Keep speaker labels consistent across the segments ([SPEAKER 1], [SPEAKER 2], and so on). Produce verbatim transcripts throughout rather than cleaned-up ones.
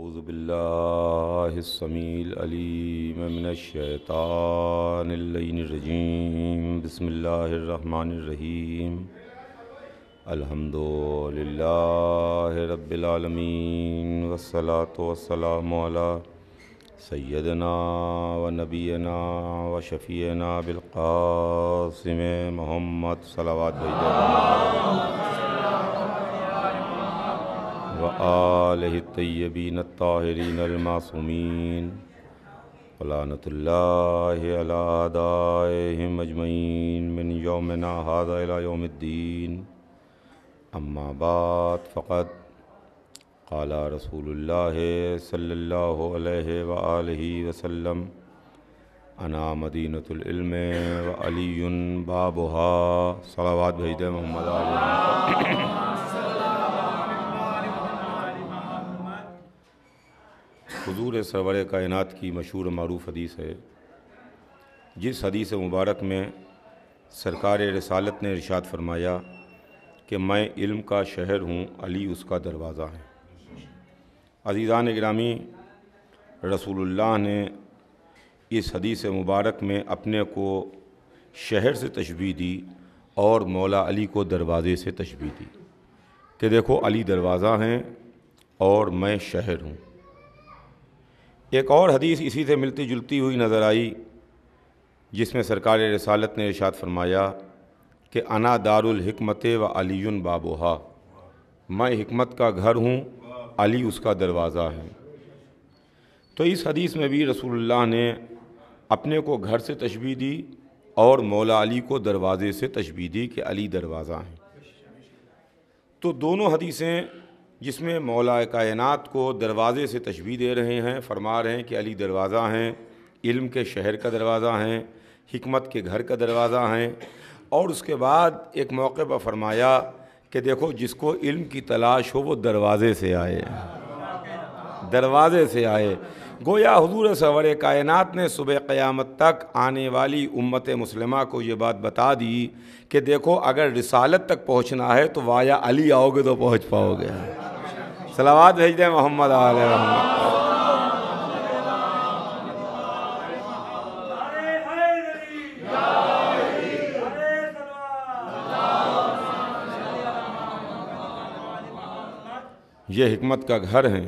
[SPEAKER 1] औज़ु बिल्लाहिस समील अलीम मिनश शैतानिर रजीम बिस्मिल्लाहिर रहमानिर रहीम अल्हम्दुलिल्लाहि रब्बिल आलमीन वस्सलातु वस्सलामु अला सय्यदना व नबीना व शफ़ीना बिल क़ासिम मोहम्मद सलावत व आलिहि तय्यबीन ताहिरीन अल मासूमीन लानतुल्लाहि अला आदाइहिम अजमईन मिन यौमिना हाज़ा इला यौमिद्दीन। अम्मा बाद फ़क़द क़ाला रसूलुल्लाहि सल्लल्लाहु अलैहि व आलिहि वसल्लम अना मदीनतुल इल्म व अलीयुन बाबुहा। सलावत भेज दे मोहम्मद आले। हुज़ूर सरवर कायनात की मशहूर मारूफ़ हदीस है, जिस हदीस मुबारक में सरकार रिसालत ने इरशाद फरमाया कि मैं इल्म का शहर हूँ, अली उसका दरवाज़ा है। अज़ीज़ान गिरामी, रसूलुल्लाह ने इस हदीस मुबारक में अपने को शहर से तशबीह दी और मौला अली को दरवाज़े से तशबीह दी कि देखो अली दरवाज़ा हैं और मैं शहर हूँ। एक और हदीस इसी से मिलती जुलती हुई नज़र आई, जिसमें सरकार रिसालत ने इरशाद फरमाया कि अना दारुल हिकमत व अलीयुन बाबुहा, मैं हिकमत का घर हूँ, अली उसका दरवाज़ा है। तो इस हदीस में भी रसूलुल्लाह ने अपने को घर से तशबीह दी और मौला अली को दरवाज़े से तशबीह दी कि अली दरवाज़ा है। तो दोनों हदीसें जिसमें मौला कायनात को दरवाज़े से तशबीह दे रहे हैं, फरमा रहे हैं कि अली दरवाज़ा हैं, इल्म के शहर का दरवाज़ा हैं, हिकमत के घर का दरवाज़ा हैं। और उसके बाद एक मौके पर फरमाया कि देखो जिसको इल्म की तलाश हो वो दरवाज़े से आए, दरवाज़े से आए। गोया हुज़ूर सरवर कायनात ने सुबह क़यामत तक आने वाली उम्मत मुस्लिमा को ये बात बता दी कि देखो अगर रिसालत तक पहुँचना है तो वाया अली आओगे तो पहुँच पाओगे। सलावत भेज दें मोहम्मद आले मोहम्मद। ये हिकमत का घर है,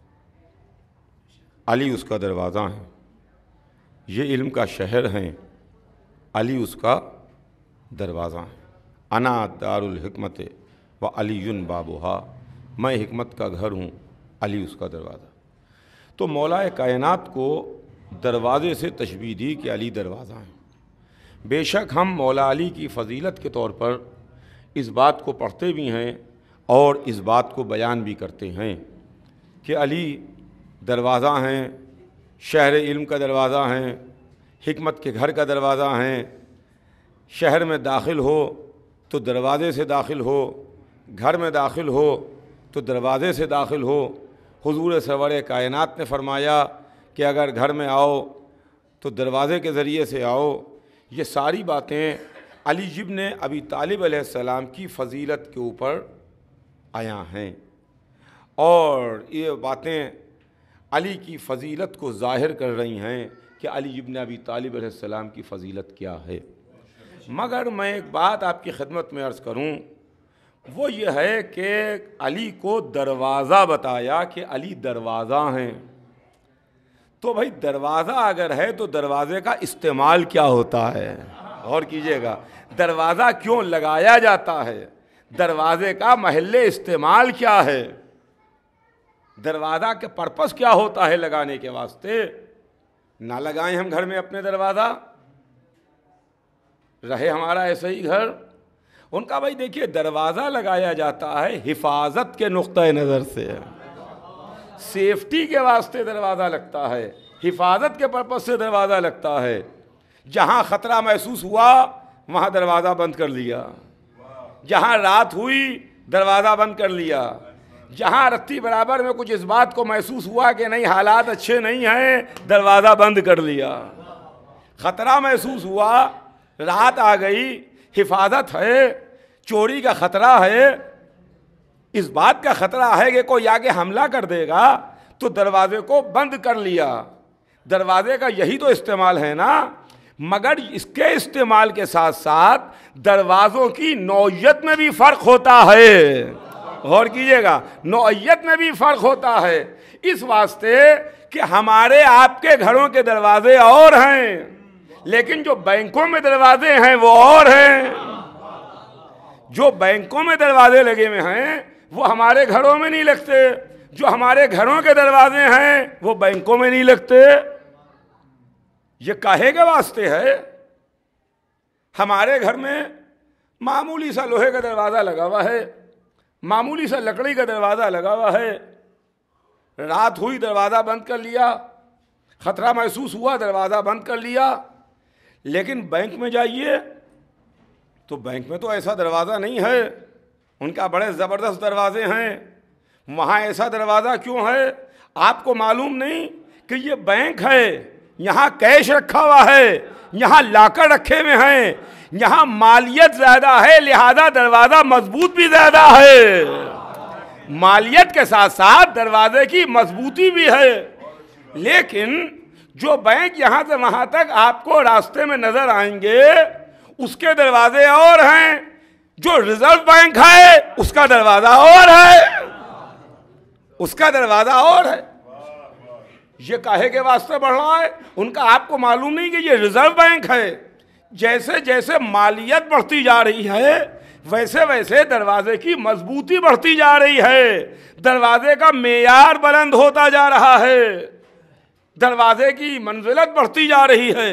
[SPEAKER 1] अली उसका दरवाज़ा है। ये इल्म का शहर है, अली उसका दरवाज़ा है। अना दारुल हिकमत व अलीयुन बाबुहा, मैं हिकमत का घर हूँ, अली उसका दरवाज़ा। तो मौलाए कायनात को दरवाज़े से तशबीह दी कि अली दरवाज़ा है। बेशक हम मौला अली की फ़जीलत के तौर पर इस बात को पढ़ते भी हैं और इस बात को बयान भी करते हैं कि अली दरवाज़ा हैं, शहर इल्म का दरवाज़ा हैं, हिकमत के घर का दरवाज़ा हैं। शहर में दाखिल हो तो दरवाज़े से दाखिल हो, घर में दाखिल हो तो दरवाज़े से दाखिल हो। हुज़ूर सरवर कायनात ने फरमाया कि अगर घर में आओ तो दरवाज़े के ज़रिए से आओ। ये सारी बातें अली इब्न अबी तालिब अलैहिस्सलाम की फ़जीलत के ऊपर आया हैं और ये बातें अली की फ़जीलत को ज़ाहिर कर रही हैं कि अली इब्न अबी तालिब अलैहिस्सलाम की फ़जीलत क्या है। मगर मैं एक बात आपकी खिदमत में अर्ज़ करूं, वो ये है कि अली को दरवाज़ा बताया कि अली दरवाज़ा हैं। तो भाई दरवाज़ा अगर है तो दरवाज़े का इस्तेमाल क्या होता है, और कीजिएगा, दरवाज़ा क्यों लगाया जाता है, दरवाज़े का महल्ले इस्तेमाल क्या है, दरवाज़ा के पर्पस क्या होता है लगाने के वास्ते। ना लगाएं हम घर में अपने दरवाज़ा, रहे हमारा ऐसे ही घर। उनका भाई देखिए, दरवाज़ा लगाया जाता है हिफाजत के नुक्ता नज़र से, सेफ्टी के वास्ते दरवाज़ा लगता है, हिफाजत के पर्पस से दरवाज़ा लगता है। जहाँ ख़तरा महसूस हुआ वहाँ दरवाज़ा बंद कर लिया, जहाँ रात हुई दरवाज़ा बंद कर लिया, जहाँ रत्ती बराबर में कुछ इस बात को महसूस हुआ कि नहीं हालात अच्छे नहीं हैं, दरवाज़ा बंद कर लिया। ख़तरा महसूस हुआ, रात आ गई, हिफाजत है, चोरी का ख़तरा है, इस बात का ख़तरा है कि कोई आगे हमला कर देगा, तो दरवाजे को बंद कर लिया। दरवाजे का यही तो इस्तेमाल है ना, मगर इसके इस्तेमाल के साथ साथ दरवाजों की नौइयत में भी फर्क होता है। गौर कीजिएगा, नौइयत में भी फर्क होता है। इस वास्ते कि हमारे आपके घरों के दरवाजे और हैं, लेकिन जो बैंकों में दरवाजे हैं वो और हैं। जो बैंकों में दरवाजे लगे हुए हैं वो हमारे घरों में नहीं लगते, जो हमारे घरों के दरवाजे हैं वो बैंकों में नहीं लगते। ये काहे के वास्ते है? हमारे घर में मामूली सा लोहे का दरवाज़ा लगा हुआ है, मामूली सा लकड़ी का दरवाज़ा लगा हुआ है, रात हुई दरवाज़ा बंद कर लिया, खतरा महसूस हुआ दरवाज़ा बंद कर लिया। लेकिन बैंक में जाइए तो बैंक में तो ऐसा दरवाज़ा नहीं है, उनका बड़े ज़बरदस्त दरवाजे हैं। वहाँ ऐसा दरवाज़ा क्यों है? आपको मालूम नहीं कि ये बैंक है, यहाँ कैश रखा हुआ है, यहाँ लाकर रखे हुए हैं, यहाँ मालियत ज़्यादा है, लिहाजा दरवाज़ा मजबूत भी ज़्यादा है। मालियत के साथ साथ दरवाजे की मजबूती भी है। लेकिन जो बैंक यहाँ से वहाँ तक आपको रास्ते में नज़र आएंगे उसके दरवाजे और हैं, जो रिजर्व बैंक है उसका दरवाज़ा और है, उसका दरवाज़ा और है। ये काहे के वास्ते बढ़ रहा है? उनका आपको मालूम नहीं कि ये रिजर्व बैंक है। जैसे जैसे मालियत बढ़ती जा रही है वैसे वैसे दरवाजे की मजबूती बढ़ती जा रही है, दरवाजे का मेयार बुलंद होता जा रहा है, दरवाजे की मंजिलत बढ़ती जा रही है।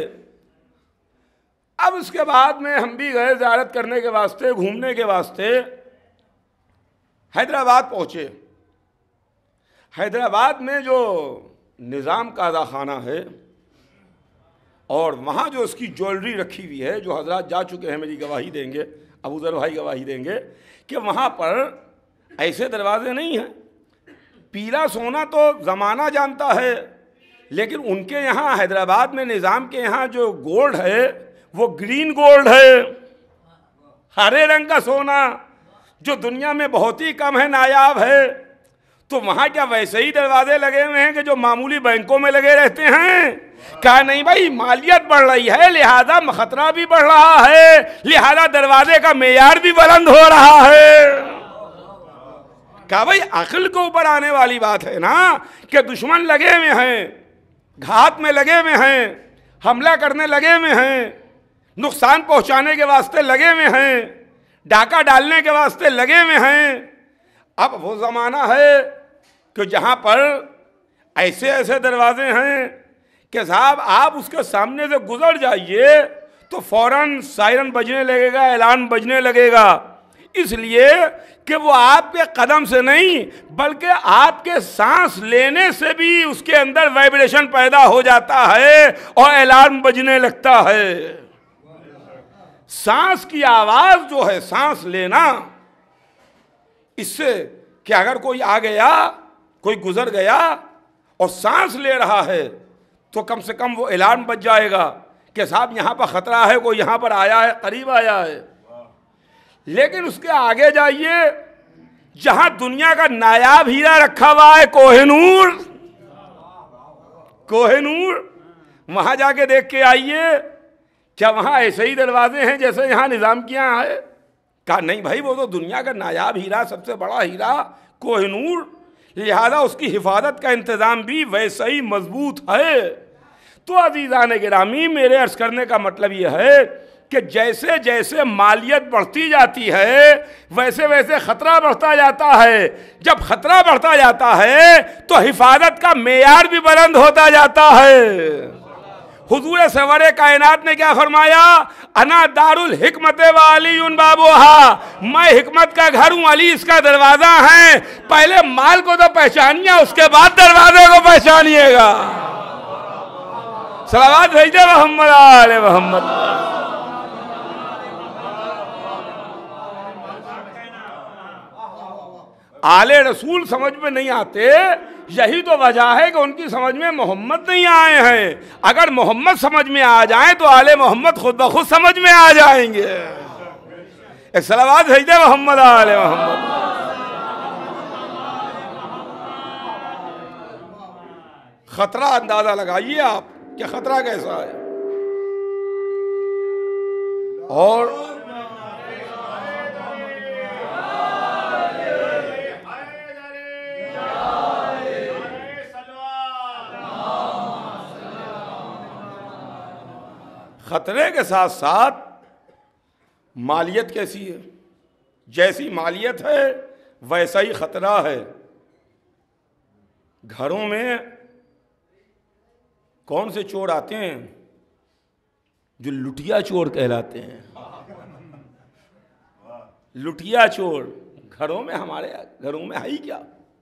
[SPEAKER 1] अब उसके बाद में हम भी गए ज़ियारत करने के वास्ते, घूमने के वास्ते हैदराबाद पहुँचे। हैदराबाद में जो निज़ाम काज़ा खाना है और वहाँ जो उसकी ज्वेलरी रखी हुई है, जो हजरात जा चुके हैं मेरी गवाही देंगे, अबूजर भाई गवाही देंगे कि वहाँ पर ऐसे दरवाजे नहीं हैं। पीला सोना तो ज़माना जानता है, लेकिन उनके यहाँ हैदराबाद में निज़ाम के यहाँ जो गोल्ड है वो ग्रीन गोल्ड है, हरे रंग का सोना, जो दुनिया में बहुत ही कम है, नायाब है। तो वहाँ क्या वैसे ही दरवाजे लगे हुए हैं कि जो मामूली बैंकों में लगे रहते हैं? कहा नहीं भाई, मालियत बढ़ रही है लिहाजा खतरा भी बढ़ रहा है, लिहाजा दरवाजे का मेयार भी बुलंद हो रहा है। कहा भाई अक्ल को ऊपर आने वाली बात है ना कि दुश्मन लगे हुए हैं, घात में लगे हुए हैं, हमला करने लगे हुए हैं, नुकसान पहुंचाने के वास्ते लगे हुए हैं, डाका डालने के वास्ते लगे हुए हैं। अब वो ज़माना है कि जहाँ पर ऐसे ऐसे दरवाजे हैं कि साहब आप उसके सामने से गुजर जाइए तो फौरन सायरन बजने लगेगा, ऐलान बजने लगेगा, इसलिए कि वो आपके कदम से नहीं बल्कि आपके सांस लेने से भी उसके अंदर वाइब्रेशन पैदा हो जाता है और ऐलान बजने लगता है। सांस की आवाज़ जो है, सांस लेना, इससे कि अगर कोई आ गया, कोई गुजर गया और सांस ले रहा है तो कम से कम वो ऐलान बज जाएगा कि साहब यहाँ पर ख़तरा है, कोई यहाँ पर आया है, करीब आया है। लेकिन उसके आगे जाइए जहाँ दुनिया का नायाब हीरा रखा हुआ है, कोहिनूर, कोहिनूर, वहाँ जाके देख के आइए, क्या वहाँ ऐसे ही दरवाजे हैं जैसे यहाँ निज़ाम के यहाँ है? कहा नहीं भाई, वो तो दुनिया का नायाब हीरा, सबसे बड़ा हीरा कोहिनूर, लिहाजा उसकी हिफाजत का इंतज़ाम भी वैसे ही मजबूत है। तो अज़ीज़ान गिरामी, मेरे अर्ज़ करने का मतलब यह है कि जैसे जैसे मालियत बढ़ती जाती है वैसे वैसे ख़तरा बढ़ता जाता है। जब ख़तरा बढ़ता जाता है तो हिफाजत का मेयार भी बुलंद होता जाता है। हुजूर सवरे कायनात ने क्या फरमाया? अना दारुल हिकमत व अलीयुन बाबूहा, मैं हिकमत का घर हूँ, अली इसका दरवाज़ा है। पहले माल को तो पहचानिए, उसके बाद दरवाजे को पहचानिएगा। सलावत भेजे मोहम्मद आले मोहम्मद। आले रसूल समझ में नहीं आते, यही तो वजह है कि उनकी समझ में मोहम्मद नहीं आए हैं। अगर मोहम्मद समझ में आ जाए तो आले मोहम्मद खुद ब खुद समझ में आ जाएंगे। एक सलावत भेजे मोहम्मद आले मोहम्मद। खतरा अंदाजा लगाइए आप कि खतरा कैसा है। और खतरे के साथ साथ मालियत कैसी है? जैसी मालियत है वैसा ही खतरा है। घरों में कौन से चोर आते हैं? जो लुटिया चोर कहलाते हैं। लुटिया चोर घरों में, हमारे घरों में है ही क्या।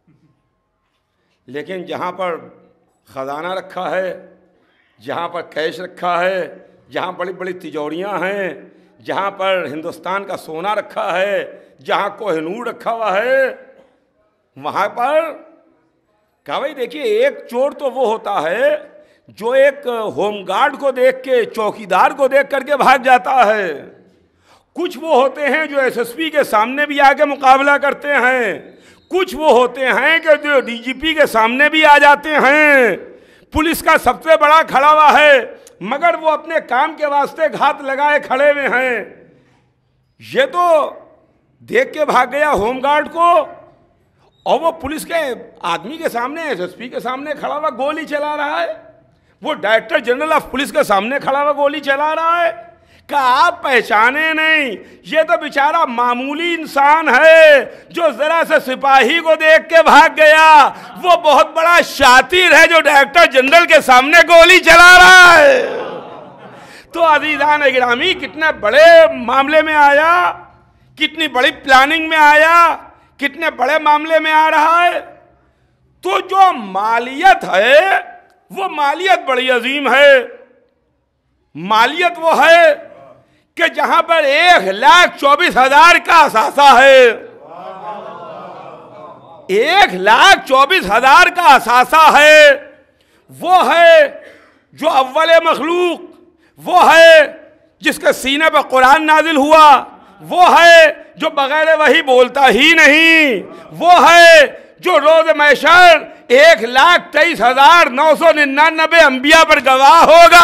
[SPEAKER 1] लेकिन जहाँ पर खजाना रखा है, जहाँ पर कैश रखा है, जहाँ बड़ी बड़ी तिजोरियाँ हैं, जहाँ पर हिंदुस्तान का सोना रखा है, जहाँ कोहिनूर रखा हुआ है, वहाँ पर कहा भाई देखिए, एक चोर तो वो होता है जो एक होमगार्ड को देख के, चौकीदार को देख करके भाग जाता है। कुछ वो होते हैं जो एसएसपी के सामने भी आके मुकाबला करते हैं। कुछ वो होते हैं कि जो डीजीपी के सामने भी आ जाते हैं। पुलिस का सबसे बड़ा खड़ा हुआ है, मगर वो अपने काम के वास्ते घात लगाए खड़े हुए हैं। ये तो देख के भाग गया होमगार्ड को, और वो पुलिस के आदमी के सामने, एसएसपी के सामने खड़ा हुआ गोली चला रहा है। वो डायरेक्टर जनरल ऑफ पुलिस के सामने खड़ा हुआ गोली चला रहा है। का आप पहचाने नहीं, ये तो बेचारा मामूली इंसान है जो जरा से सिपाही को देख के भाग गया। वो बहुत बड़ा शातिर है जो डायरेक्टर जनरल के सामने गोली चला रहा है। तो अजीजान गिरामी, कितने बड़े मामले में आया, कितनी बड़ी प्लानिंग में आया, कितने बड़े मामले में आ रहा है। तो जो मालियत है वो मालियत बड़ी अजीम है। मालियत वो है कि जहां पर एक लाख चौबीस हजार का असासा है। एक लाख चौबीस हजार का असासा है। वो है जो अव्वल मखलूक, वो है जिसके सीने पर कुरान नाजिल हुआ, वो है जो बगैर वही बोलता ही नहीं, वो है जो रोज महशर एक लाख तेईस हजार नौ सौ निन्यानबे अंबिया पर गवाह होगा।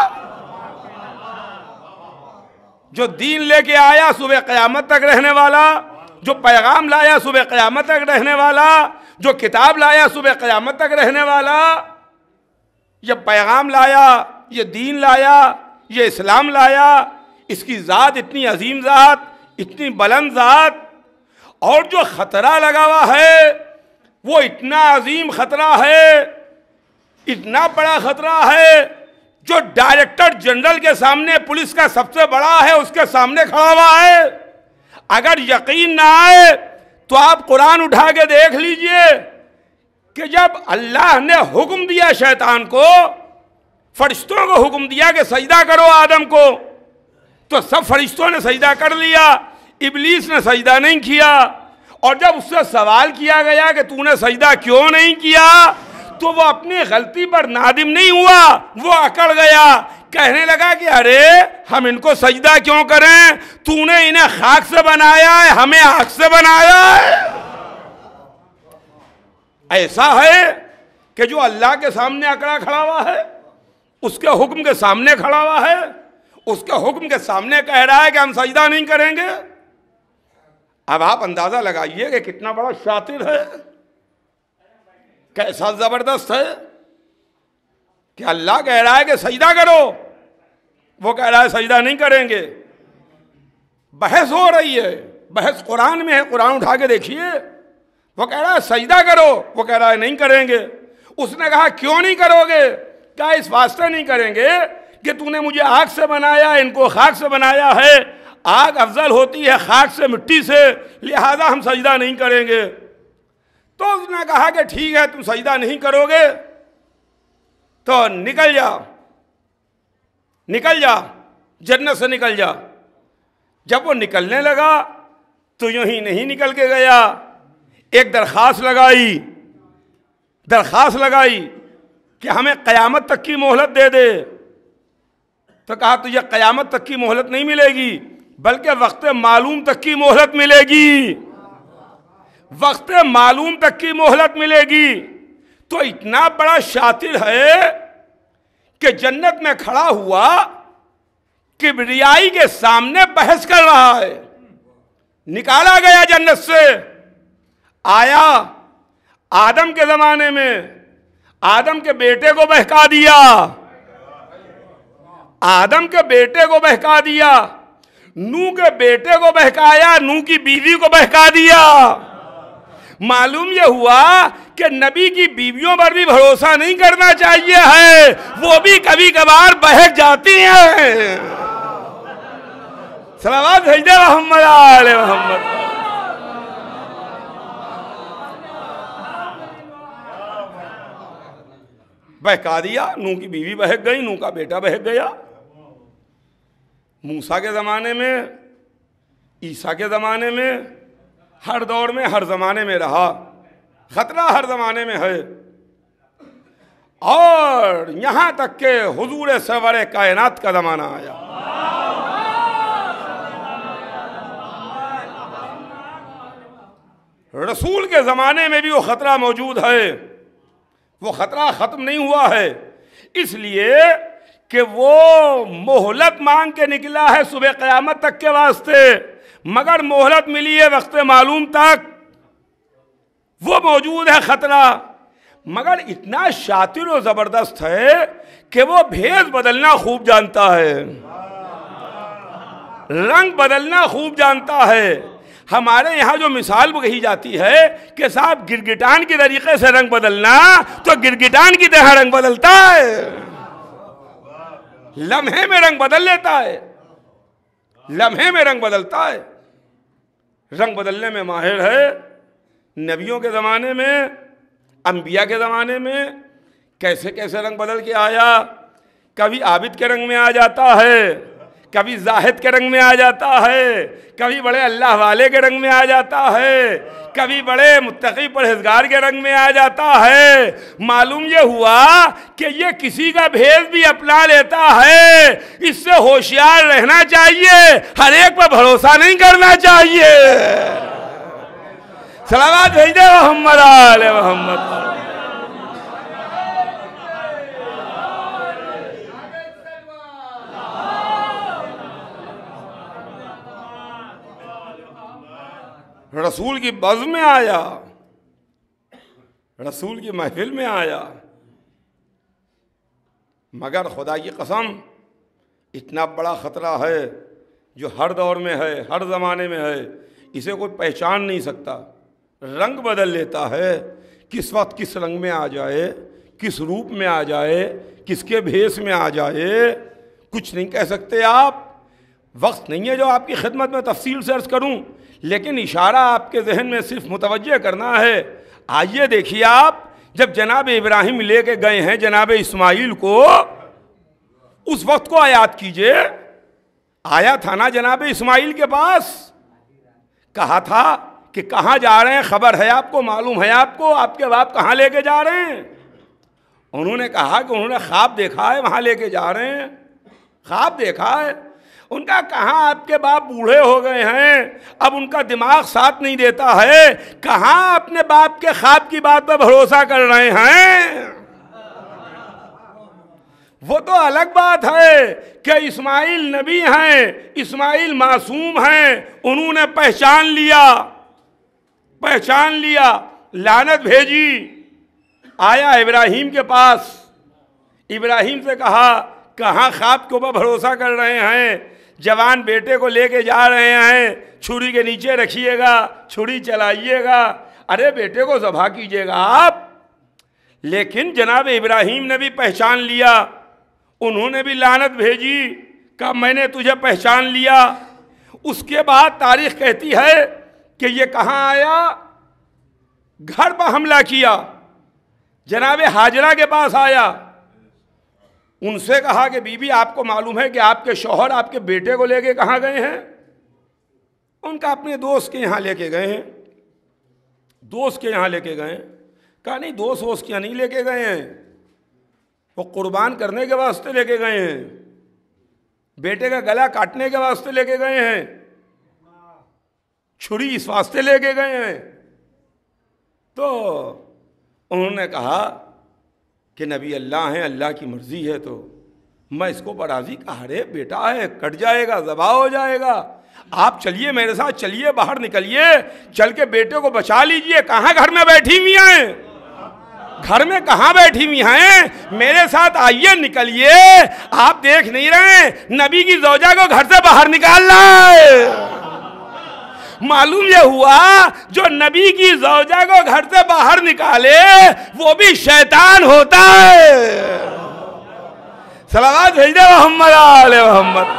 [SPEAKER 1] जो दीन लेके आया सुबह क़यामत तक रहने वाला, जो पैगाम लाया सुबह क़यामत तक रहने वाला, जो किताब लाया सुबह क़यामत तक रहने वाला, ये पैगाम लाया, ये दीन लाया, ये इस्लाम लाया। इसकी ज़ात इतनी अजीम ज़ात, इतनी बुलंद ज़ात, और जो ख़तरा लगा हुआ है वो इतना अजीम ख़तरा है, इतना बड़ा ख़तरा है जो डायरेक्टर जनरल के सामने, पुलिस का सबसे बड़ा है, उसके सामने खड़ा हुआ है। अगर यकीन ना आए तो आप कुरान उठा के देख लीजिए कि जब अल्लाह ने हुक्म दिया शैतान को, फरिश्तों को हुक्म दिया कि सजदा करो आदम को, तो सब फरिश्तों ने सजदा कर लिया, इब्लीस ने सजदा नहीं किया। और जब उससे सवाल किया गया कि तूने सजदा क्यों नहीं किया, तो वो अपनी गलती पर नादिम नहीं हुआ, वो अकड़ गया, कहने लगा कि अरे हम इनको सजदा क्यों करें, तूने इन्हें खाक से बनाया है, हमें आग से बनाया है। ऐसा है कि जो अल्लाह के सामने अकड़ा खड़ा हुआ है, उसके हुक्म के सामने खड़ा हुआ है, उसके हुक्म के सामने कह रहा है कि हम सजदा नहीं करेंगे। अब आप अंदाजा लगाइए कि कितना बड़ा शातिर है, कैसा जबरदस्त है कि अल्लाह कह रहा है कि सजदा करो, वो कह रहा है सजदा नहीं करेंगे। बहस हो रही है, बहस कुरान में है, कुरान उठा के देखिए। वो कह रहा है सजदा करो, वो कह रहा है नहीं करेंगे। उसने कहा क्यों नहीं करोगे? क्या इस वास्ते नहीं करेंगे कि तूने मुझे आग से बनाया, इनको खाक से बनाया है, आग अफजल होती है खाक से, मिट्टी से, लिहाजा हम सजदा नहीं करेंगे। तो उसने कहा कि ठीक है, तुम सजदा नहीं करोगे तो निकल जा, निकल जा, जन्नत से निकल जा। जब वो निकलने लगा तो यूं ही नहीं निकल के गया, एक दरख्वास्त लगाई, दरख्वास्त लगाई कि हमें क़यामत तक की मोहलत दे दे। तो कहा तुझे क़यामत तक की मोहलत नहीं मिलेगी, बल्कि वक्त मालूम तक की मोहलत मिलेगी, वक्त मालूम तक की मोहलत मिलेगी। तो इतना बड़ा शातिर है कि जन्नत में खड़ा हुआ किबरियाई के सामने बहस कर रहा है। निकाला गया जन्नत से, आया आदम के जमाने में, आदम के बेटे को बहका दिया, आदम के बेटे को बहका दिया, नूह के बेटे को बहकाया, नूह की बीवी को बहका दिया। मालूम यह हुआ कि नबी की बीवियों पर भी भरोसा नहीं करना चाहिए है, वो भी कभी कभार बहक जाती हैं। सलावत भेज दे मोहम्मद आले मोहम्मद। बहका दिया, नूह की बीवी बहक गई, नूह का बेटा बहक गया। मूसा के ज़माने में, ईसा के ज़माने में, हर दौर में, हर ज़माने में रहा। खतरा हर ज़माने में है। और यहाँ तक के हुजूर सरवर कायनात का ज़माना आया। रसूल के ज़माने में भी वो ख़तरा मौजूद है। वो ख़तरा ख़त्म नहीं हुआ है, इसलिए कि वो मोहलत मांग के निकला है सुबह क़यामत तक के वास्ते, मगर मोहलत मिली है वक्त मालूम तक। वो मौजूद है ख़तरा, मगर इतना शातिर और ज़बरदस्त है कि वो भेद बदलना खूब जानता है, रंग बदलना खूब जानता है। हमारे यहाँ जो मिसाल कही जाती है कि साहब गिरगिटान के तरीके से रंग बदलना, तो गिरगिटान की तरह रंग बदलता है, लम्हे में रंग बदल लेता है, लम्हे में रंग बदलता है। रंग बदलने में माहिर है। नबियों के ज़माने में, अंबिया के ज़माने में कैसे कैसे रंग बदल के आया। कभी आबिद के रंग में आ जाता है, कभी जाहिद के रंग में आ जाता है, कभी बड़े अल्लाह वाले के रंग में आ जाता है, कभी बड़े मुत्तकी परहेजगार के रंग में आ जाता है। मालूम ये हुआ कि ये किसी का भेद भी अपना लेता है। इससे होशियार रहना चाहिए, हर एक पर भरोसा नहीं करना चाहिए। सलावत भेज दे मोहम्मद आले मोहम्मद। रसूल की बज़्म में आया, रसूल की महफिल में आया, मगर खुदा की कसम इतना बड़ा ख़तरा है जो हर दौर में है, हर ज़माने में है। इसे कोई पहचान नहीं सकता। रंग बदल लेता है, किस वक्त किस रंग में आ जाए, किस रूप में आ जाए, किसके भेष में आ जाए, कुछ नहीं कह सकते आप। वक्त नहीं है जो आपकी खिदमत में तफसील से अर्ज़ करूं, लेकिन इशारा आपके जहन में सिर्फ मुतवज्जे करना है। आइए देखिए, आप जब जनाब इब्राहिम लेके गए हैं जनाब इस्माइल को, उस वक्त को याद कीजिए। आया था ना जनाब इस्माइल के पास, कहा था कि कहाँ जा रहे हैं, खबर है आपको, मालूम है आपको, आपके बाप कहाँ लेके जा रहे हैं। उन्होंने कहा कि उन्होंने ख्वाब देखा है, वहाँ लेके जा रहे हैं, ख्वाब देखा है। उनका कहाँ आपके बाप बूढ़े हो गए हैं, अब उनका दिमाग साथ नहीं देता है, कहाँ अपने बाप के ख्वाब की बात पर भरोसा कर रहे हैं। वो तो अलग बात है कि इस्माइल नबी हैं, इस्माइल मासूम हैं। उन्होंने पहचान लिया, पहचान लिया, लानत भेजी। आया इब्राहिम के पास, इब्राहिम से कहा कहाँ ख्वाब के ऊपर भरोसा कर रहे हैं, जवान बेटे को लेके जा रहे हैं, छुरी के नीचे रखिएगा, छुरी चलाइएगा, अरे बेटे को ज़बह कीजिएगा आप। लेकिन जनाब इब्राहिम ने भी पहचान लिया, उन्होंने भी लानत भेजी, कहा मैंने तुझे पहचान लिया। उसके बाद तारीख कहती है कि ये कहाँ आया, घर पर हमला किया, जनाब हाजरा के पास आया, उनसे कहा कि बीबी आपको मालूम है कि आपके शौहर आपके बेटे को लेके कहाँ गए हैं। उनका अपने दोस्त के यहाँ लेके गए हैं, दोस्त के यहाँ लेके गए। कहा नहीं, दोस्त वोस्त के यहाँ नहीं लेके गए हैं, वो कुर्बान करने के वास्ते लेके गए हैं, बेटे का गला काटने के वास्ते लेके गए हैं, छुरी इस वास्ते लेके गए हैं। तो उन्होंने कहा कि नबी अल्लाह हैं, अल्लाह की मर्जी है तो मैं इसको बराजी कहा, अरे बेटा है, कट जाएगा, ज़बा हो जाएगा, आप चलिए मेरे साथ, चलिए बाहर निकलिए, चल के बेटे को बचा लीजिए। कहाँ घर में बैठी हुई हैं, घर में कहाँ बैठी हुई हैं, मेरे साथ आइए, निकलिए। आप देख नहीं रहे नबी की ज़ौजा को घर से बाहर निकालना है। मालूम ये हुआ जो नबी की ज़ौजा को घर से बाहर निकाले वो भी शैतान होता है। सलावत भेजे मोहम्मद आले मोहम्मद।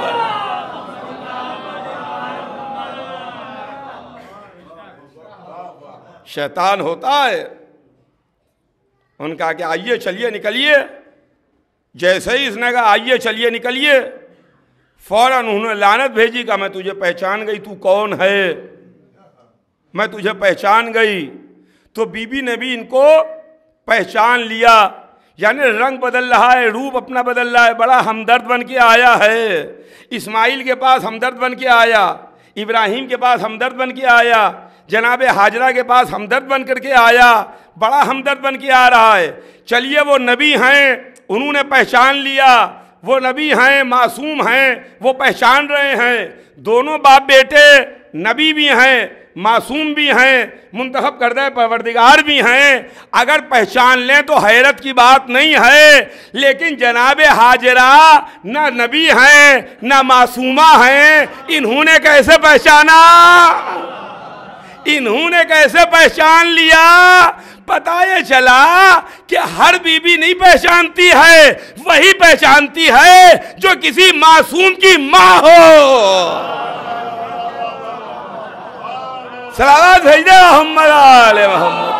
[SPEAKER 1] शैतान होता है। उनका कि आइए चलिए निकलिए, जैसे ही इसने कहा आइए चलिए निकलिए, फौरन उन्होंने लानत भेजी का मैं तुझे पहचान गई, तू कौन है, मैं तुझे पहचान गई। तो बीबी ने भी इनको पहचान लिया, यानी रंग बदल रहा है, रूप अपना बदल रहा है, बड़ा हमदर्द बन के आया है। इस्माइल के पास हमदर्द बन के आया, इब्राहिम के पास हमदर्द बन के आया, जनाब हाजरा के पास हमदर्द बन करके आया, बड़ा हमदर्द बन के आ रहा है। चलिए वो नबी हैं, उन्होंने पहचान लिया, वो नबी हैं, मासूम हैं, वो पहचान रहे हैं। दोनों बाप बेटे नबी भी हैं, मासूम भी हैं, मुंतखब करदा परवरदिगार भी हैं। अगर पहचान लें तो हैरत की बात नहीं है, लेकिन जनाब हाजरा ना नबी हैं ना मासूमा हैं, इन्होंने कैसे पहचाना, इन्होंने कैसे पहचान लिया? पता ये चला कि हर बीबी नहीं पहचानती है, वही पहचानती है जो किसी मासूम की माँ हो। सलावत भेजे मोहम्मद आले मोहम्मद।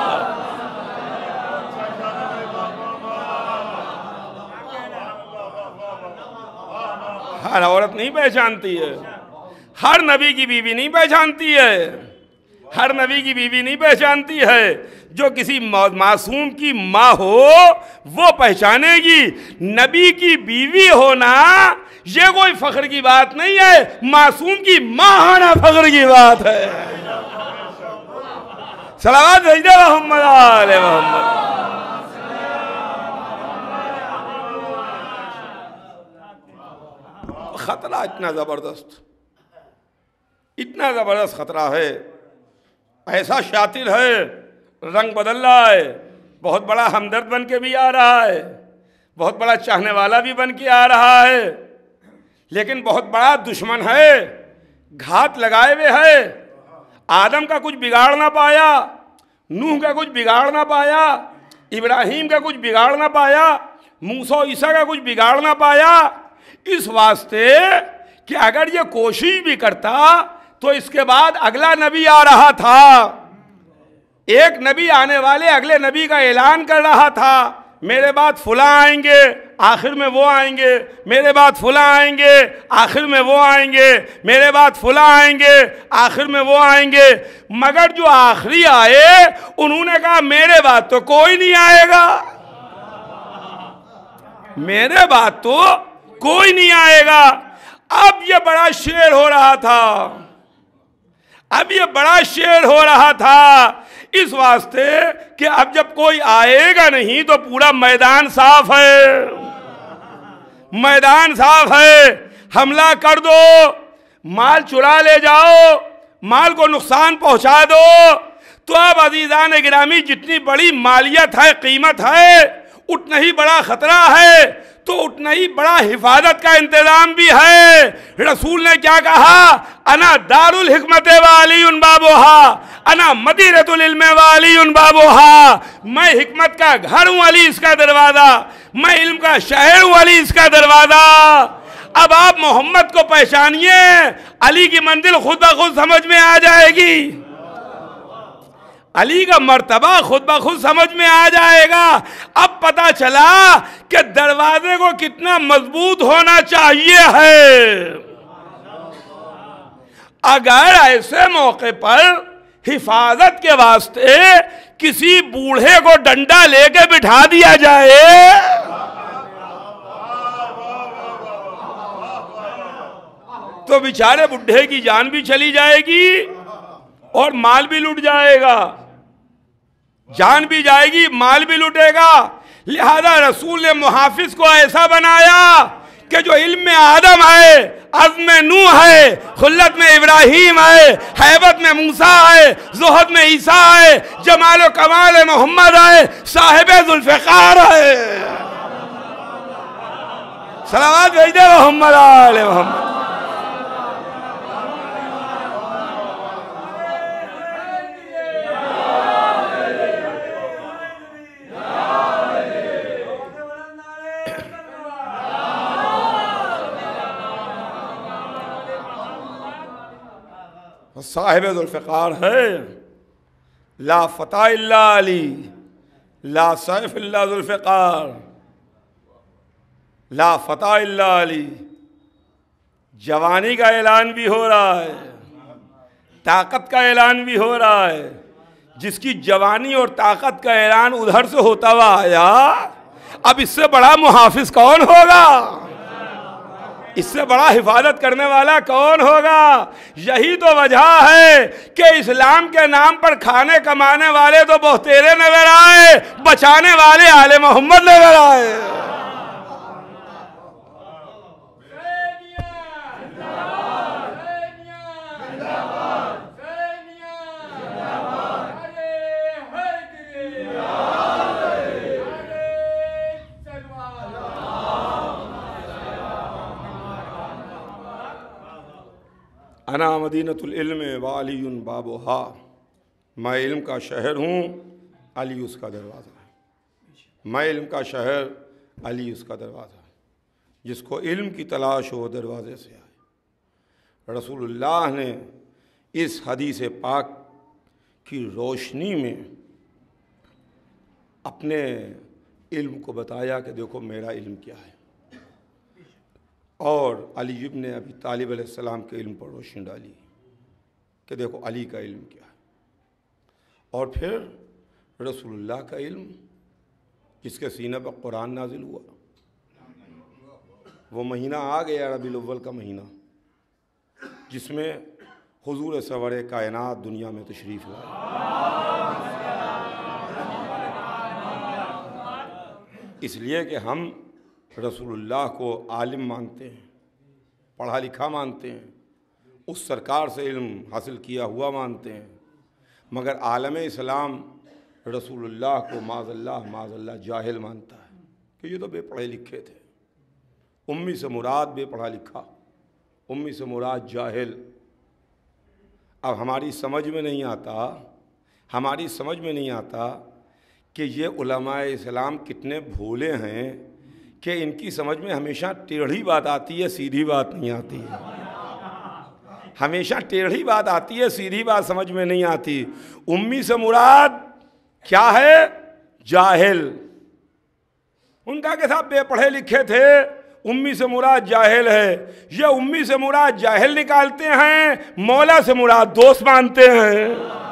[SPEAKER 1] हर औरत नहीं पहचानती है, हर नबी की बीवी नहीं पहचानती है, हर नबी की बीवी नहीं पहचानती है। जो किसी मासूम की माँ हो वो पहचानेगी। नबी की बीवी होना ये कोई फख्र की बात नहीं है, मासूम की माँ होना फख्र की बात है। सलावत भेजे मोहम्मद आले मोहम्मद। खतरा इतना जबरदस्त, इतना जबरदस्त खतरा है, ऐसा शातिर है, रंग बदल रहा है, बहुत बड़ा हमदर्द बन के भी आ रहा है, बहुत बड़ा चाहने वाला भी बन के आ रहा है, लेकिन बहुत बड़ा दुश्मन है, घात लगाए हुए है। आदम का कुछ बिगाड़ ना पाया, नूह का कुछ बिगाड़ ना पाया, इब्राहिम का कुछ बिगाड़ ना पाया, मूसा ईसा का कुछ बिगाड़ ना पाया। इस वास्ते कि अगर ये कोशिश भी करता तो इसके बाद अगला नबी आ रहा था, एक नबी आने वाले अगले नबी का ऐलान कर रहा था, मेरे बाद फुला आएंगे, आखिर में वो आएंगे, मेरे बाद फुला आएंगे, आखिर में वो आएंगे, मेरे बाद फुला आएंगे, आखिर में वो आएंगे। मगर जो आखिरी आए उन्होंने कहा मेरे बाद तो कोई नहीं आएगा, मेरे बाद तो कोई नहीं आएगा। अब ये बड़ा शेर हो रहा था, अब ये बड़ा शेर हो रहा था इस वास्ते कि अब जब कोई आएगा नहीं तो पूरा मैदान साफ है, मैदान साफ है, हमला कर दो, माल चुरा ले जाओ, माल को नुकसान पहुंचा दो। तो अब अजीजान गिरामी जितनी बड़ी मालियत है, कीमत है, उतना ही बड़ा खतरा है, तो उतना ही बड़ा हिफाजत का इंतजाम भी है। रसूल ने क्या कहा, अना दारुल हिकमत वाली उन बाबोहा, अना मदीनतुल इल्म वाली उन बाबोहा, मैं हिकमत का घर हूँ, अली इसका दरवाजा, मैं इल्म का शहर हूँ, अली इसका दरवाजा। अब आप मोहम्मद को पहचानिए, अली की मंजिल खुद ब खुद समझ में आ जाएगी, अली का मर्तबा खुद ब खुद समझ में आ जाएगा। अब पता चला कि दरवाजे को कितना मजबूत होना चाहिए है। अगर ऐसे मौके पर हिफाजत के वास्ते किसी बूढ़े को डंडा लेके बिठा दिया जाए तो बेचारे बुढ़े की जान भी चली जाएगी और माल भी लूट जाएगा, जान भी जाएगी, माल भी लूटेगा। लिहाजा रसूल ने मुहाफिज को ऐसा बनाया कि जो इल्म में आदम है, अज़्म में नूह है, खुल्लत में इब्राहीम है, हैबत में मूसा है, ज़ुहद में ईसा है, जमाल व कमाल में मोहम्मद है, साहिब ज़ुल्फ़िकार है। सलावत भेज दे मोहम्मद आले मोहम्मद। साहिब ज़ुल्फ़िकार है, ला फ़ता इल्ला अली, ला सैफ इल्ला ज़ुल्फ़िकार, ला फ़ता इल्ला अली। जवानी का ऐलान भी हो रहा है, ताकत का ऐलान भी हो रहा है। जिसकी जवानी और ताकत का ऐलान उधर से होता हुआ आया, अब इससे बड़ा मुहाफिज कौन होगा, इससे बड़ा हिफाजत करने वाला कौन होगा। यही तो वजह है कि इस्लाम के नाम पर खाने कमाने वाले तो बहुतेरे नजर आए, बचाने वाले आले मोहम्मद नजर आए। अना मदीनतुल इल्म व अलीयुन बाबुहा, मैं इल्म का शहर हूँ, अली उसका दरवाज़ा है। मैं इल्म का शहर, अली उसका दरवाज़ा है। जिसको इल्म की तलाश हो दरवाज़े से आए। रसूलुल्लाह ने इस हदीस पाक की रोशनी में अपने इल्म को बताया कि देखो मेरा इल्म क्या है, और अली इब्न अबी तालिब अलैहिस्सलाम के इल्म पर रोशनी डाली कि देखो अली का इल्म क्या है। और फिर रसूलुल्लाह का इल्म, जिसके सीने पर कुरान नाजिल हुआ। वो महीना आ गया रबीउल अव्वल का महीना, जिसमें हुजूर सरवर कायनात दुनिया में तशरीफ़ लाए। इसलिए कि हम रसूलुल्लाह को आलिम मानते हैं, पढ़ा लिखा मानते हैं, उस सरकार से इल्म हासिल किया हुआ मानते हैं, मगर आलम इस्लाम रसूलुल्लाह को माज़अल्लाह माज़अल्लाह जाहिल मानता है कि ये तो बेपढ़े लिखे थे। उम्मी से मुराद बेपढ़ा लिखा, उम्मी से मुराद जाहिल। अब हमारी समझ में नहीं आता, हमारी समझ में नहीं आता कि ये उलमाए इस्लाम कितने भोले हैं कि इनकी समझ में हमेशा टेढ़ी बात आती है, सीधी बात नहीं आती है। हमेशा टेढ़ी बात आती है, सीधी बात समझ में नहीं आती। उम्मी से मुराद क्या है? जाहिल। उनका के साथ बेपढ़े लिखे थे, उम्मी से मुराद जाहिल है। ये उम्मी से मुराद जाहिल निकालते हैं, मौला से मुराद दोस्त मानते हैं।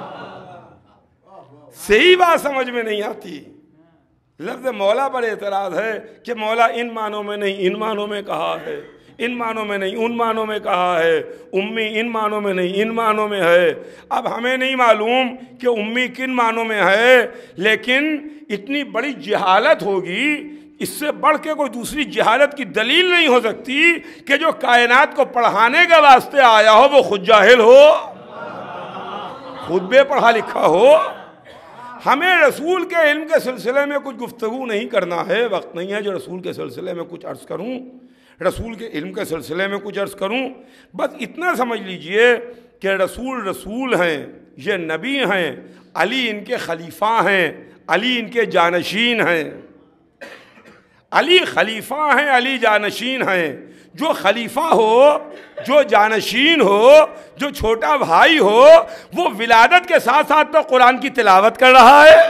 [SPEAKER 1] सही बात समझ में नहीं आती। लफ्ज़ मौला पर एतराज़ है कि मौला इन मानों में नहीं, इन मानों में कहा है, इन मानों में नहीं, उन मानों में कहा है। उम्मी इन मानों में नहीं, इन मानों में है। अब हमें नहीं मालूम कि उम्मी किन मानों में है, लेकिन इतनी बड़ी जहालत होगी, इससे बढ़ के कोई दूसरी जहालत की दलील नहीं हो सकती कि जो कायनात को पढ़ाने के वास्ते आया हो वो खुद जाहिल हो, खुद बेपढ़ा लिखा हो। हमें रसूल के इल्म के सिलसिले में कुछ गुफ्तगू नहीं करना है, वक्त नहीं है जो रसूल के सिलसिले में कुछ अर्ज़ करूं, रसूल के इल्म के सिलसिले में कुछ अर्ज़ करूं। बस इतना समझ लीजिए कि रसूल रसूल हैं, ये नबी हैं, अली इनके खलीफा हैं, अली इनके जानशीन हैं। अली खलीफा हैं, अली जानशीन हैं। जो खलीफा हो, जो जानशीन हो, जो छोटा भाई हो, वो विलादत के साथ साथ तो कुरान की तिलावत कर रहा है,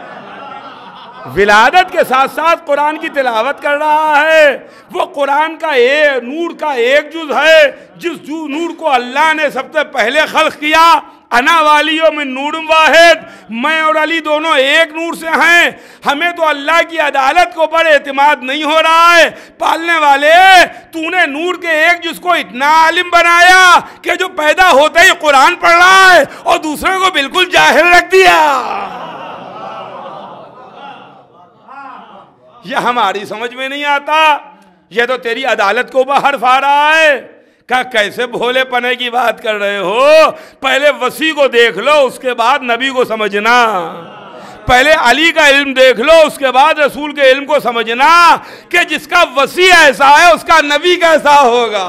[SPEAKER 1] विलादत के साथ साथ कुरान की तिलावत कर रहा है। वो कुरान का ए नूर का एक जुज़ है, जिस नूर को अल्लाह ने सबसे पहले खल्क़ किया। अना वालियों में नूर वाहिद, मैं और अली दोनों एक नूर से हैं। हमें तो अल्लाह की अदालत को पर एतमाद नहीं हो रहा है। पालने वाले, तूने नूर के एक जिसको इतना आलिम बनाया कि जो पैदा होते ही कुरान पढ़ रहा है और दूसरे को बिल्कुल जाहिल रख दिया। ये हमारी समझ में नहीं आता, ये तो तेरी अदालत को बाहर फा रहा है। क्या कैसे भोले पने की बात कर रहे हो? पहले वसी को देख लो, उसके बाद नबी को समझना। पहले अली का इल्म देख लो, उसके बाद रसूल के इल्म को समझना कि जिसका वसी ऐसा है उसका नबी कैसा होगा।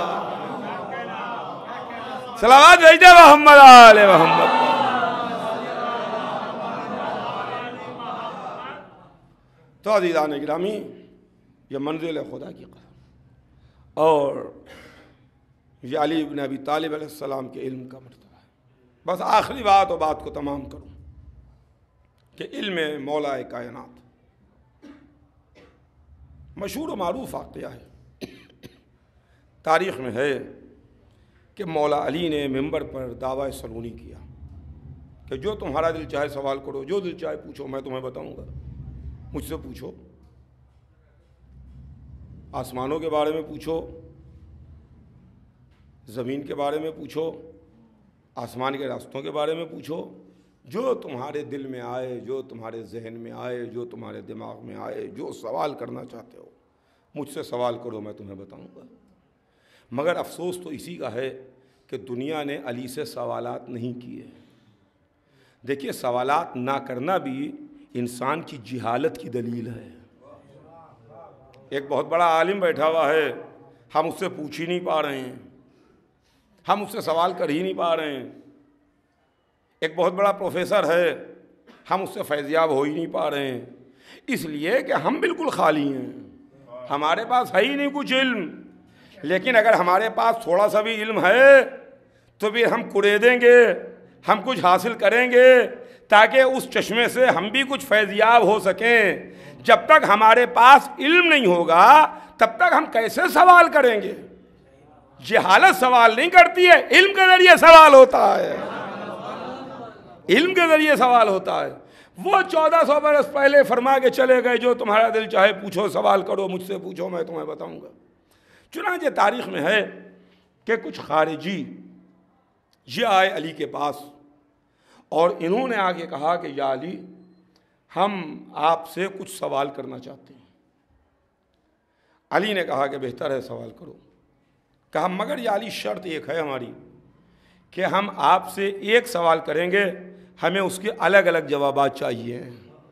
[SPEAKER 1] सलावत भेजते मोहम्मद आले मोहम्मद। तो अज़ीज़ान गिरामी, ये मंजिल है खुदा की कसम, और ये अली इब्न अबी तालिब अलैहिस्सलाम के इल्म का मर्तबा है। बस आखिरी बात और बात को तमाम करूँ कि इल्म मौला कायनात मशहूर व मारूफ वाक़या है। तारीख़ में है कि मौला अली ने मिंबर पर दावा सलूनी किया कि जो तुम्हारा दिल चाहे सवाल करो, जो दिल चाहे पूछो, मैं तुम्हें बताऊंगा। मुझसे पूछो, आसमानों के बारे में पूछो, ज़मीन के बारे में पूछो, आसमान के रास्तों के बारे में पूछो, जो तुम्हारे दिल में आए, जो तुम्हारे जहन में आए, जो तुम्हारे दिमाग में आए, जो सवाल करना चाहते हो मुझसे सवाल करो, मैं तुम्हें बताऊंगा। मगर अफसोस तो इसी का है कि दुनिया ने अली से सवालात नहीं किए। देखिए, सवालात ना करना भी इंसान की जिहालत की दलील है। एक बहुत बड़ा आलिम बैठा हुआ है, हम उससे पूछ ही नहीं पा रहे हैं, हम उससे सवाल कर ही नहीं पा रहे हैं। एक बहुत बड़ा प्रोफेसर है, हम उससे फैज़याब हो ही नहीं पा रहे हैं, इसलिए कि हम बिल्कुल खाली हैं, हमारे पास है ही नहीं कुछ इल्म। लेकिन अगर हमारे पास थोड़ा सा भी इल्म है तो फिर हम कुरेदेंगे, हम कुछ हासिल करेंगे ताकि उस चश्मे से हम भी कुछ फैज़याब हो सकें। जब तक हमारे पास इल्म नहीं होगा तब तक हम कैसे सवाल करेंगे? जहालत सवाल नहीं करती है, इल्म के जरिए सवाल होता है, इल्म के जरिए सवाल होता है। वो चौदह सौ बरस पहले फरमा के चले गए, जो तुम्हारा दिल चाहे पूछो, सवाल करो, मुझसे पूछो, मैं तुम्हें बताऊंगा। चुनांचे तारीख में है कि कुछ खारिजी ये आए अली के पास और इन्होंने आगे कहा कि या अली, हम आपसे कुछ सवाल करना चाहते हैं। अली ने कहा कि बेहतर है, सवाल करो। कहा मगर या अली, शर्त एक है हमारी कि हम आपसे एक सवाल करेंगे, हमें उसके अलग अलग जवाबात चाहिए।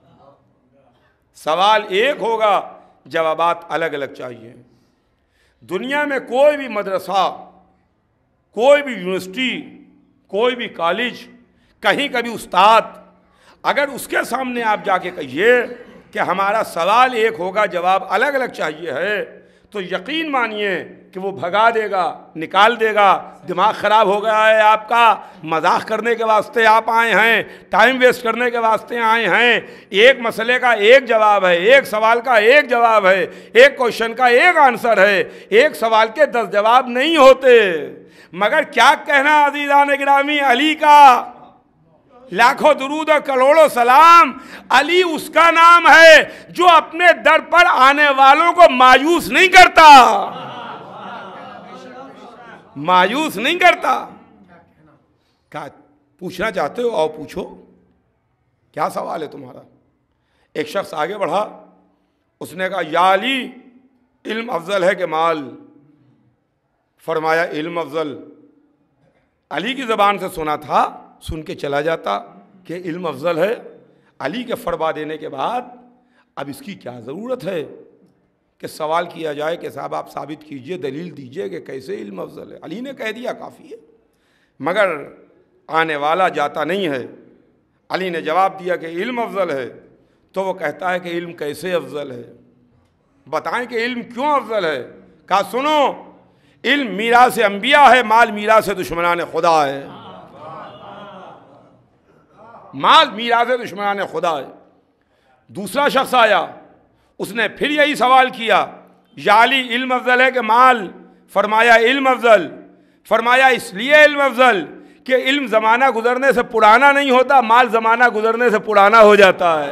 [SPEAKER 1] सवाल एक होगा, जवाबात अलग अलग चाहिए। दुनिया में कोई भी मदरसा, कोई भी यूनिवर्सिटी, कोई भी कॉलेज, कहीं कभी उस्ताद, अगर उसके सामने आप जाके कहिए कि हमारा सवाल एक होगा, जवाब अलग अलग चाहिए है, तो यकीन मानिए कि वो भगा देगा, निकाल देगा। दिमाग ख़राब हो गया है आपका, मजाक करने के वास्ते आप आए हैं, टाइम वेस्ट करने के वास्ते आए हैं। एक मसले का एक जवाब है, एक सवाल का एक जवाब है, एक क्वेश्चन का एक आंसर है, एक सवाल के दस जवाब नहीं होते। मगर क्या कहना अज़ीज़ान गिरामी, अली का लाखों दुरूद और करोड़ों सलाम। अली उसका नाम है जो अपने दर पर आने वालों को मायूस नहीं करता, मायूस नहीं करता। क्या पूछना चाहते हो? आओ पूछो, क्या सवाल है तुम्हारा? एक शख्स आगे बढ़ा, उसने कहा या अली, इल्म अफजल है कि माल? फरमाया इल्म अफजल। अली की ज़बान से सुना था, सुन के चला जाता कि इल्म अफजल है। अली के फरमा देने के बाद अब इसकी क्या ज़रूरत है कि सवाल किया जाए कि साहब आप साबित कीजिए, दलील दीजिए कि कैसे इल्म अफजल है। अली ने कह दिया काफ़ी है, मगर आने वाला जाता नहीं है। अली ने जवाब दिया कि इल्म अफजल है, तो वो कहता है कि इल्म कैसे अफजल है, बताएं कि इल्म क्यों अफजल है। कहा सुनो, इल्म मीरास अंबिया है, माल मीरास दुश्मनान खुदा है, माल मीरास दुश्मनान खुदा है। दूसरा शख्स आया, उसने फिर यही सवाल किया, या अली, इल्म अफजल है कि माल? फरमाया इल्म अफजल। फरमाया इसलिए इल्म अफजल कि इल्म ज़माना गुजरने से पुराना नहीं होता, माल ज़माना गुजरने से पुराना हो जाता है।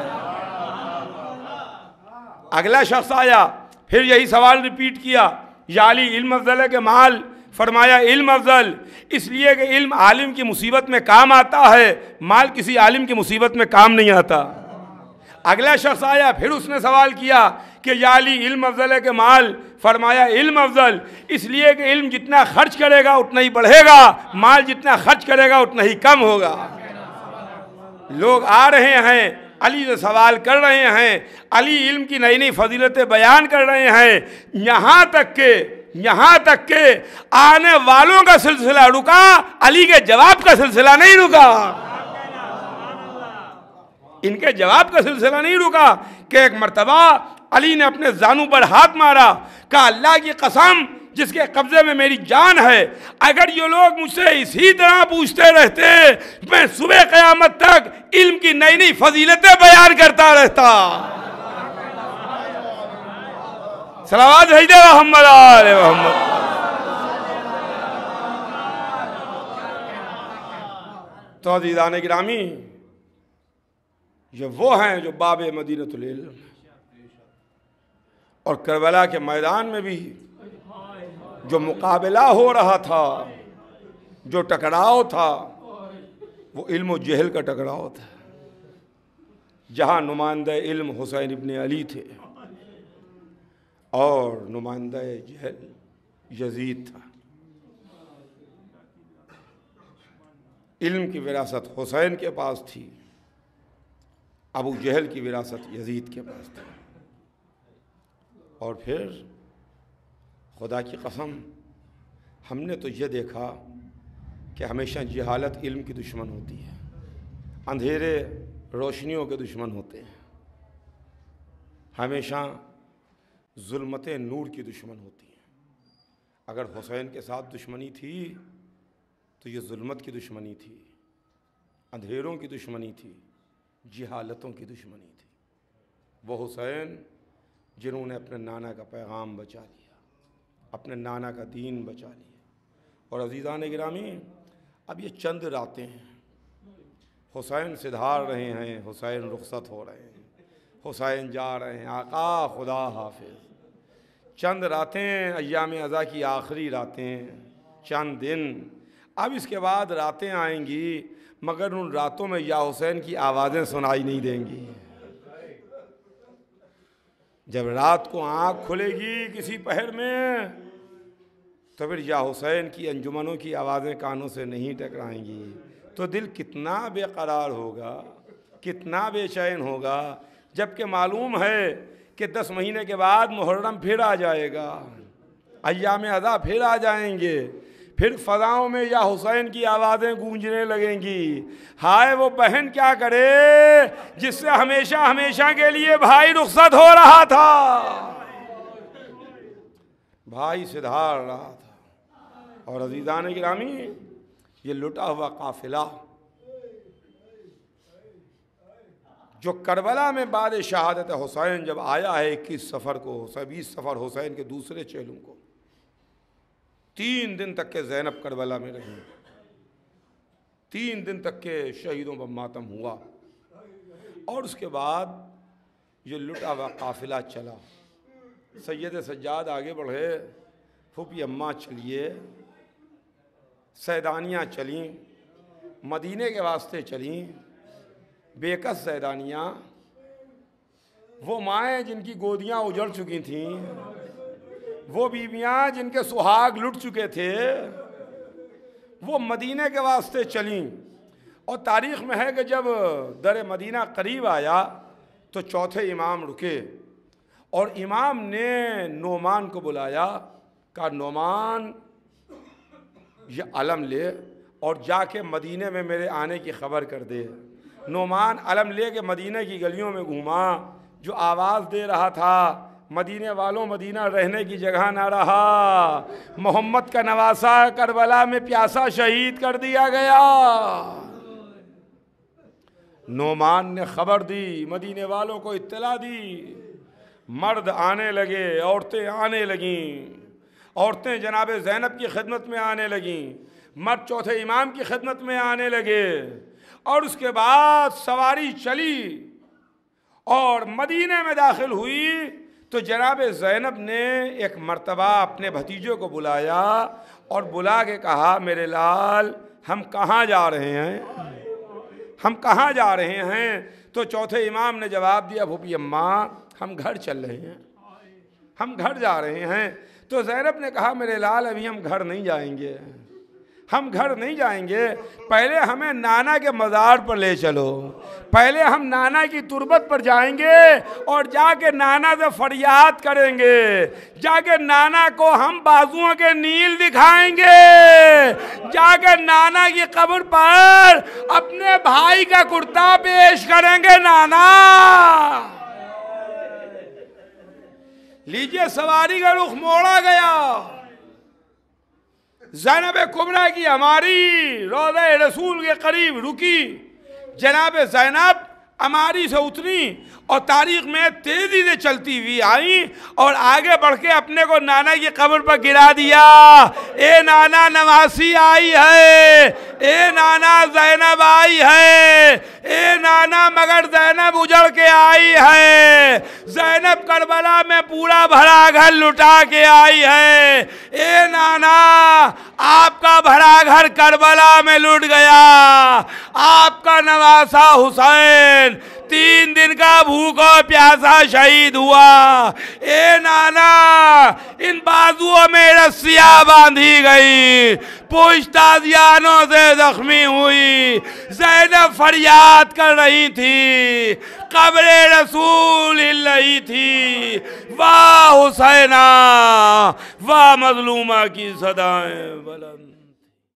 [SPEAKER 1] अगला शख्स आया, फिर यही सवाल रिपीट किया, या अली, इल्म अफजल है कि माल? फरमाया इल्म अफजल, इसलिए कि इल्म आलिम की मुसीबत में काम आता है, माल किसी आलिम की मुसीबत में काम नहीं आता। अगला शख्स आया, फिर उसने सवाल किया कि या अली इल्म अफजल है कि माल? फरमाया इल्म अफजल इसलिए कि इल्म जितना खर्च करेगा उतना ही बढ़ेगा, माल जितना खर्च करेगा उतना ही कम होगा। लोग आ रहे हैं, अली से सवाल कर रहे हैं, अली इल्म की नई नई फजीलतें बयान कर रहे हैं, यहाँ तक के यहाँ तक के आने वालों का सिलसिला रुका, अली के जवाब का सिलसिला नहीं रुका। इनके जवाब का सिलसिला नहीं रुका कि एक मर्तबा अली ने अपने जानू पर हाथ मारा, कहा अल्लाह की कसम जिसके कब्जे में मेरी जान है, अगर ये लोग मुझसे इसी तरह पूछते रहते मैं सुबह क़यामत तक इल्म की नई नई फजीलतें बयान करता रहता। सलावत भेज दे मोहम्मद आले मोहम्मद। तो अज़ीज़ान गिरामी, ये वो हैं जो बाबे मदीनतुल इल्म, और करबला के मैदान में भी जो मुकाबला हो रहा था, जो टकराव था, वो इल्म और जहल का टकराव था, जहाँ नुमाइंदा इल्म हुसैन इब्न अली थे और नुमाइंदा जहल यजीद था। इल्म की विरासत हुसैन के पास थी, अबू जहल की विरासत यजीद के पास थी। और फिर खुदा की कसम, हमने तो ये देखा कि हमेशा जहालत इल्म की दुश्मन होती है, अंधेरे रोशनियों के दुश्मन होते हैं, हमेशा जुल्मत नूर की दुश्मन होती हैं। अगर हुसैन के साथ दुश्मनी थी तो ये जुल्मत की दुश्मनी थी, अंधेरों की दुश्मनी थी, जहालतों की दुश्मनी थी। वो हुसैन जिन्होंने अपने नाना का पैगाम बचा लिया, अपने नाना का दीन बचा लिया। और अज़ीज़ान गिरामी, अब ये चंद रातें हैं, हुसैन सिधार रहे हैं, हुसैन रुखसत हो रहे हैं, हुसैन जा रहे हैं, आका खुदा हाफिज़। चंद रातें, अय्याम अज़ा की आखिरी रातें, चंद दिन। अब इसके बाद रातें आएंगी, मगर उन रातों में या हुसैन की आवाज़ें सुनाई नहीं देंगी। जब रात को आँख खुलेगी किसी पहर में, तो फिर या हुसैन की अंजुमनों की आवाज़ें कानों से नहीं टकराएंगी, तो दिल कितना बेकरार होगा, कितना बेचैन होगा। जबकि मालूम है कि दस महीने के बाद मुहर्रम फिर आ जाएगा, अय्याम अज़ा फिर आ जाएंगे, फिर फ़ज़ाओं में या हुसैन की आवाज़ें गूंजने लगेंगी। हाय वो बहन क्या करे जिससे हमेशा हमेशा के लिए भाई रुखसत हो रहा था, भाई सिधार रहा था। और अज़ीज़ान गिरामी, ये लुटा हुआ काफिला जो करबला में बाद शहादत हुसैन जब आया है इक्कीस सफ़र को, बीस सफ़र हुसैन के दूसरे चेलों को, तीन दिन तक के ज़ैनब करबला में रही, तीन दिन तक के शहीदों पर मातम हुआ। और उसके बाद ये लुटा हुआ काफिला चला। सैयद सज्जाद आगे बढ़े, फूफी अम्मा चलिए, सैदानियाँ चलीं, मदीने के वास्ते चलीं, बेकस सैदानियाँ, वो माएँ जिनकी गोदियाँ उजड़ चुकी थीं, वो बीवियाँ जिनके सुहाग लुट चुके थे, वो मदीने के वास्ते चलीं। और तारीख़ में है कि जब दर मदीना करीब आया तो चौथे इमाम रुके और इमाम ने नोमान को बुलाया, कहा नोमान ये अलम ले और जाके मदीने में मेरे आने की ख़बर कर दे। नोमान अलम ले के मदीने की गलियों में घूमा, जो आवाज़ दे रहा था मदीने वालों मदीना रहने की जगह ना रहा, मोहम्मद का नवासा करबला में प्यासा शहीद कर दिया गया। नोमान ने खबर दी, मदीने वालों को इत्तला दी, मर्द आने लगे, औरतें आने लगीं, औरतें जनाब ज़ैनब की खिदमत में आने लगीं, मर्द चौथे इमाम की खिदमत में आने लगे। और उसके बाद सवारी चली और मदीने में दाखिल हुई तो जनाब ज़ैनब ने एक मर्तबा अपने भतीजे को बुलाया और बुला के कहा, मेरे लाल हम कहाँ जा रहे हैं, हम कहाँ जा रहे हैं? तो चौथे इमाम ने जवाब दिया, फूफी अम्मा हम घर चल रहे हैं। हम घर जा रहे हैं। तो ज़ैनब ने कहा मेरे लाल अभी हम घर नहीं जाएंगे, हम घर नहीं जाएंगे, पहले हमें नाना के मज़ार पर ले चलो, पहले हम नाना की तुरबत पर जाएंगे और जाके नाना से फरियाद करेंगे, जाके नाना को हम बाजुओं के नील दिखाएंगे, जाके नाना की कब्र पर अपने भाई का कुर्ता पेश करेंगे। नाना लीजिए, सवारी का रुख मोड़ा गया। ज़ैनब कुबरा की हमारी रोज़े रसूल के करीब रुकी। जनाब ज़ैनब अमारी से उतरी और तारीख में तेजी से चलती हुई आई और आगे बढ़ के अपने को नाना की कब्र पर गिरा दिया। ए नाना नवासी आई है, ए नाना ज़ैनब आई है, ए नाना मगर ज़ैनब उजड़ के आई है, ज़ैनब करबला में पूरा भरा घर लुटा के आई है। ए नाना आपका भरा घर करबला में लुट गया, आपका नवासा हुसैन तीन दिन का भूखा प्यासा शहीद हुआ। ए नाना इन बाजुओं में रस्सियां बांधी गई, पुश्ताजियानों से जख्मी हुई। ज़ैनब फरियाद कर रही थी, कब्रे रसूल हिल रही थी। वाह हुसैना, वाह मजलूमा की सदाएं बुलंद।